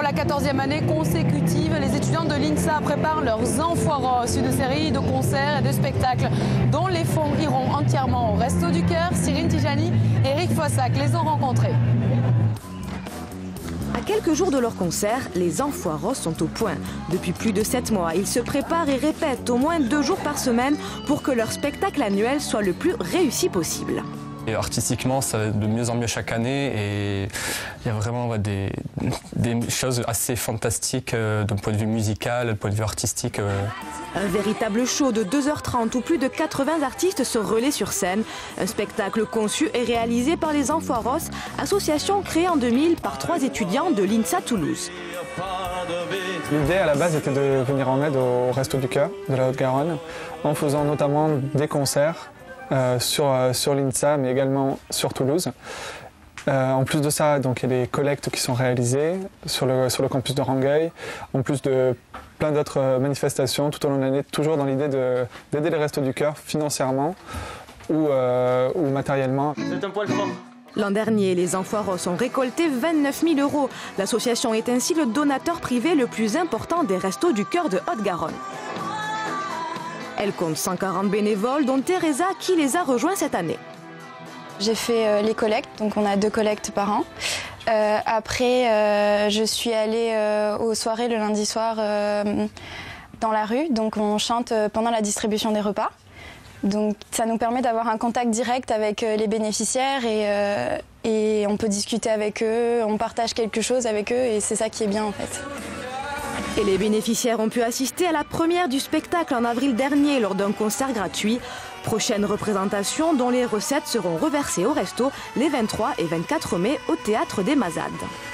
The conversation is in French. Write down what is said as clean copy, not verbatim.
pour la 14e année consécutive, les étudiants de l'INSA préparent leurs Enfoiros, une série de concerts et de spectacles dont les fonds iront entièrement au Resto du Cœur. Cyrine Tijani et Eric Fossac les ont rencontrés. À quelques jours de leur concert, les Enfoiros sont au point. Depuis plus de 7 mois, ils se préparent et répètent au moins 2 jours par semaine pour que leur spectacle annuel soit le plus réussi possible. Et artistiquement, ça va de mieux en mieux chaque année et il y a vraiment des choses assez fantastiques d'un point de vue musical, d'un point de vue artistique. Un véritable show de 2h30 où plus de 80 artistes se relaient sur scène. Un spectacle conçu et réalisé par les Enfoiros, association créée en 2000 par 3 étudiants de l'INSA Toulouse. L'idée à la base était de venir en aide au Resto du Cœur de la Haute-Garonne en faisant notamment des concerts sur l'INSA mais également sur Toulouse. En plus de ça, donc, il y a des collectes qui sont réalisées sur le campus de Rangueil, en plus de plein d'autres manifestations tout au long de l'année, toujours dans l'idée d'aider les Restos du Cœur financièrement ou matériellement. C'est un poil fort. L'an dernier, les Enfoiros ont récolté 29 000 €. L'association est ainsi le donateur privé le plus important des Restos du Cœur de Haute-Garonne. Elle compte 140 bénévoles, dont Teresa qui les a rejoints cette année. J'ai fait les collectes, donc on a 2 collectes par an. Après, je suis allée aux soirées le lundi soir dans la rue, donc on chante pendant la distribution des repas. Donc ça nous permet d'avoir un contact direct avec les bénéficiaires et on peut discuter avec eux, on partage quelque chose avec eux et c'est ça qui est bien en fait. Et les bénéficiaires ont pu assister à la première du spectacle en avril dernier lors d'un concert gratuit. Prochaine représentation dont les recettes seront reversées au resto les 23 et 24 mai au Théâtre des Mazades.